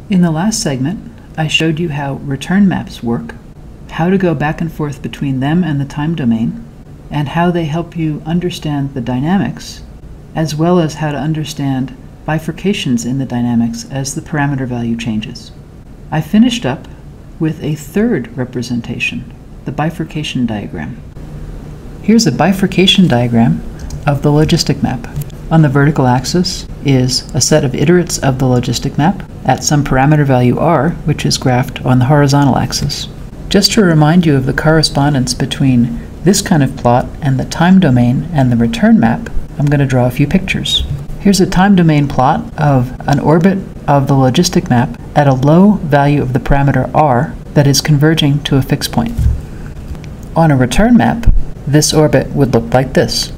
In the last segment, I showed you how return maps work, how to go back and forth between them and the time domain, and how they help you understand the dynamics, as well as how to understand bifurcations in the dynamics as the parameter value changes. I finished up with a third representation, the bifurcation diagram. Here's a bifurcation diagram of the logistic map. On the vertical axis is a set of iterates of the logistic map at some parameter value r, which is graphed on the horizontal axis. Just to remind you of the correspondence between this kind of plot and the time domain and the return map, I'm going to draw a few pictures. Here's a time domain plot of an orbit of the logistic map at a low value of the parameter r that is converging to a fixed point. On a return map, this orbit would look like this.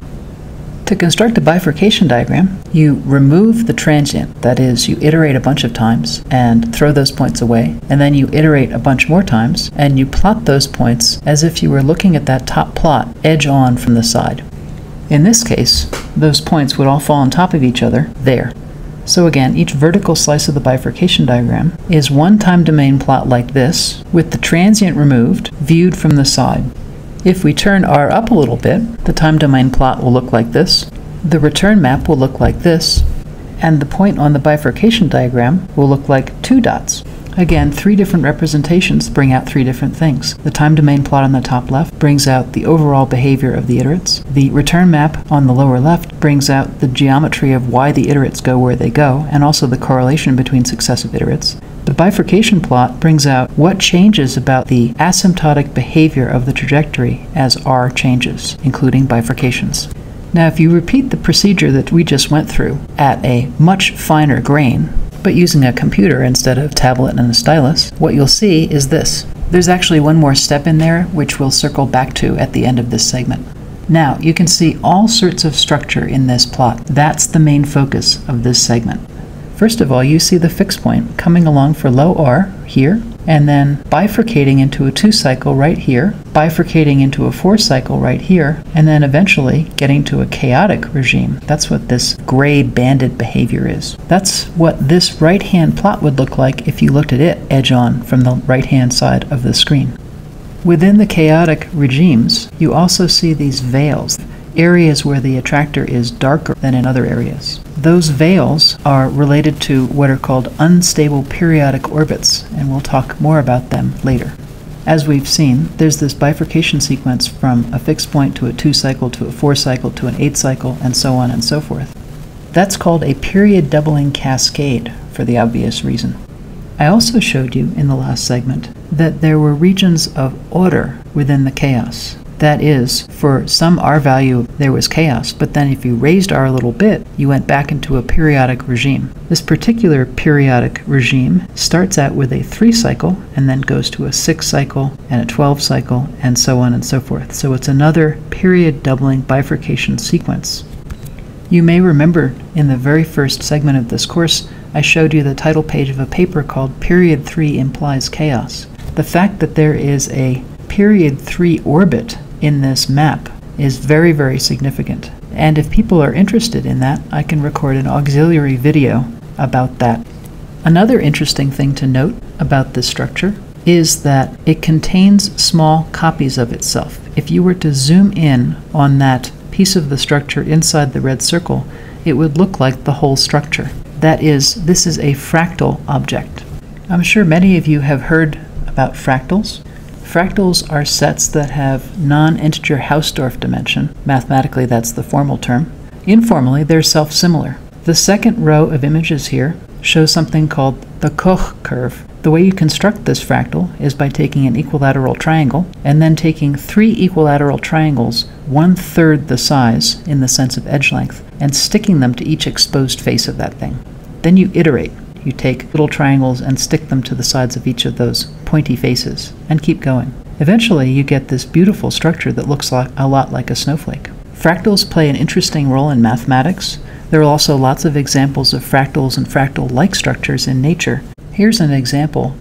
To construct a bifurcation diagram, you remove the transient, that is, you iterate a bunch of times and throw those points away, and then you iterate a bunch more times and you plot those points as if you were looking at that top plot edge on from the side. In this case, those points would all fall on top of each other there. So again, each vertical slice of the bifurcation diagram is one time domain plot like this, with the transient removed, viewed from the side. If we turn r up a little bit, the time domain plot will look like this, the return map will look like this, and the point on the bifurcation diagram will look like two dots. Again, three different representations bring out three different things. The time domain plot on the top left brings out the overall behavior of the iterates. The return map on the lower left brings out the geometry of why the iterates go where they go, and also the correlation between successive iterates. The bifurcation plot brings out what changes about the asymptotic behavior of the trajectory as r changes, including bifurcations. Now, if you repeat the procedure that we just went through at a much finer grain, but using a computer instead of a tablet and a stylus, what you'll see is this. There's actually one more step in there, which we'll circle back to at the end of this segment. Now, you can see all sorts of structure in this plot. That's the main focus of this segment. First of all, you see the fixed point coming along for low r here, and then bifurcating into a 2-cycle right here, bifurcating into a 4-cycle right here, and then eventually getting to a chaotic regime. That's what this gray banded behavior is. That's what this right-hand plot would look like if you looked at it edge-on from the right-hand side of the screen. Within the chaotic regimes, you also see these veils, areas where the attractor is darker than in other areas. Those veils are related to what are called unstable periodic orbits, and we'll talk more about them later. As we've seen, there's this bifurcation sequence from a fixed point to a 2-cycle to a 4-cycle to an 8-cycle, and so on and so forth. That's called a period doubling cascade, for the obvious reason. I also showed you in the last segment that there were regions of order within the chaos. That is, for some r value there was chaos, but then if you raised r a little bit, you went back into a periodic regime. This particular periodic regime starts out with a 3-cycle and then goes to a 6-cycle and a 12-cycle and so on and so forth. So it's another period doubling bifurcation sequence. You may remember in the very first segment of this course, I showed you the title page of a paper called Period 3 Implies Chaos. The fact that there is a period 3 orbit in this map is very, very significant. And if people are interested in that, I can record an auxiliary video about that. Another interesting thing to note about this structure is that it contains small copies of itself. If you were to zoom in on that piece of the structure inside the red circle, it would look like the whole structure. That is, this is a fractal object. I'm sure many of you have heard about fractals. Fractals are sets that have non-integer Hausdorff dimension. Mathematically, that's the formal term. Informally, they're self-similar. The second row of images here shows something called the Koch curve. The way you construct this fractal is by taking an equilateral triangle and then taking 3 equilateral triangles 1/3 the size in the sense of edge length and sticking them to each exposed face of that thing. Then you iterate. You take little triangles and stick them to the sides of each of those pointy faces, and keep going. Eventually, you get this beautiful structure that looks a lot like a snowflake. Fractals play an interesting role in mathematics. There are also lots of examples of fractals and fractal-like structures in nature. Here's an example.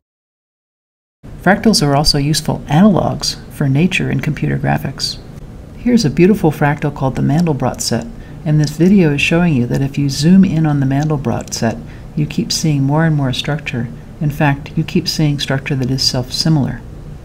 Fractals are also useful analogs for nature in computer graphics. Here's a beautiful fractal called the Mandelbrot set, and this video is showing you that if you zoom in on the Mandelbrot set, you keep seeing more and more structure In fact, you keep seeing structure that is self-similar.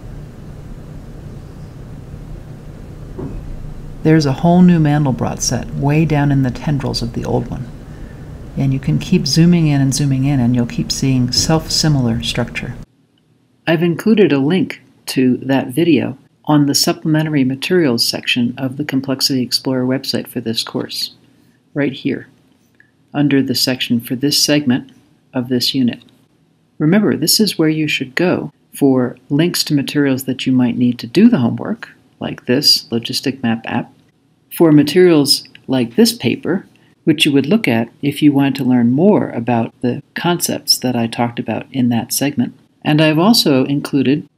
There's a whole new Mandelbrot set way down in the tendrils of the old one. And you can keep zooming in, and you'll keep seeing self-similar structure. I've included a link to that video on the supplementary materials section of the Complexity Explorer website for this course, right here, under the section for this segment of this unit. Remember, this is where you should go for links to materials that you might need to do the homework, like this logistic map app, for materials like this paper, which you would look at if you wanted to learn more about the concepts that I talked about in that segment. And I've also included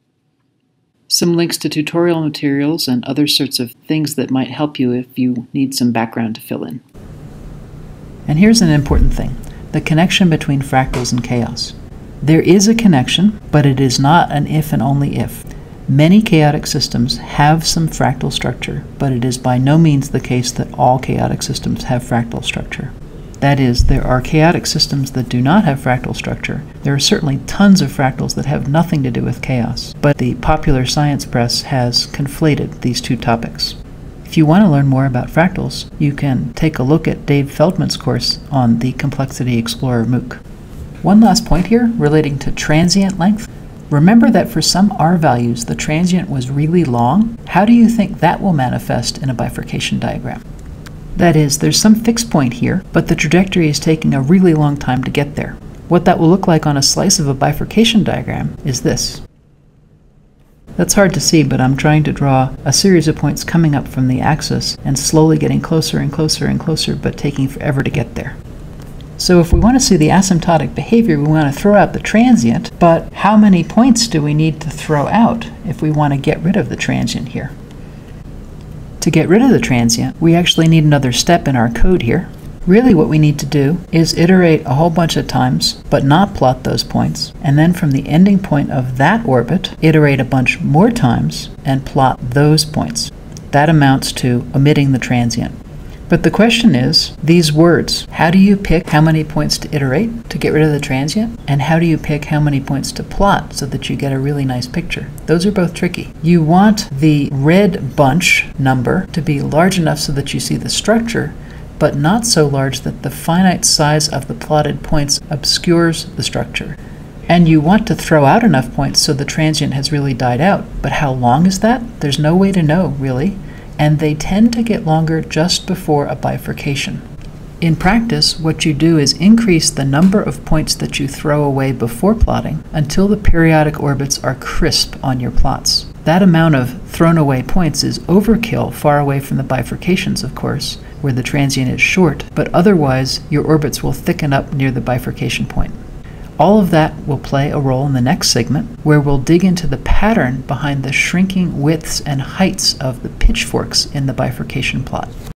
some links to tutorial materials and other sorts of things that might help you if you need some background to fill in. And here's an important thing, the connection between fractals and chaos. There is a connection, but it is not an if and only if. Many chaotic systems have some fractal structure, but it is by no means the case that all chaotic systems have fractal structure. That is, there are chaotic systems that do not have fractal structure. There are certainly tons of fractals that have nothing to do with chaos, but the popular science press has conflated these two topics. If you want to learn more about fractals, you can take a look at Dave Feldman's course on the Complexity Explorer MOOC. One last point here relating to transient length. Remember that for some R values, the transient was really long. How do you think that will manifest in a bifurcation diagram? That is, there's some fixed point here, but the trajectory is taking a really long time to get there. What that will look like on a slice of a bifurcation diagram is this. That's hard to see, but I'm trying to draw a series of points coming up from the axis and slowly getting closer and closer and closer, but taking forever to get there. So if we want to see the asymptotic behavior, we want to throw out the transient, but how many points do we need to throw out if we want to get rid of the transient here? To get rid of the transient, we actually need another step in our code here. Really what we need to do is iterate a whole bunch of times, but not plot those points, and then from the ending point of that orbit, iterate a bunch more times and plot those points. That amounts to omitting the transient. But the question is, these words, how do you pick how many points to iterate to get rid of the transient? And how do you pick how many points to plot so that you get a really nice picture? Those are both tricky. You want the red bunch number to be large enough so that you see the structure, but not so large that the finite size of the plotted points obscures the structure. And you want to throw out enough points so the transient has really died out. But how long is that? There's no way to know, really. And they tend to get longer just before a bifurcation. In practice, what you do is increase the number of points that you throw away before plotting until the periodic orbits are crisp on your plots. That amount of thrown away points is overkill far away from the bifurcations, of course, where the transient is short, but otherwise your orbits will thicken up near the bifurcation point. All of that will play a role in the next segment, where we'll dig into the pattern behind the shrinking widths and heights of the pitchforks in the bifurcation plot.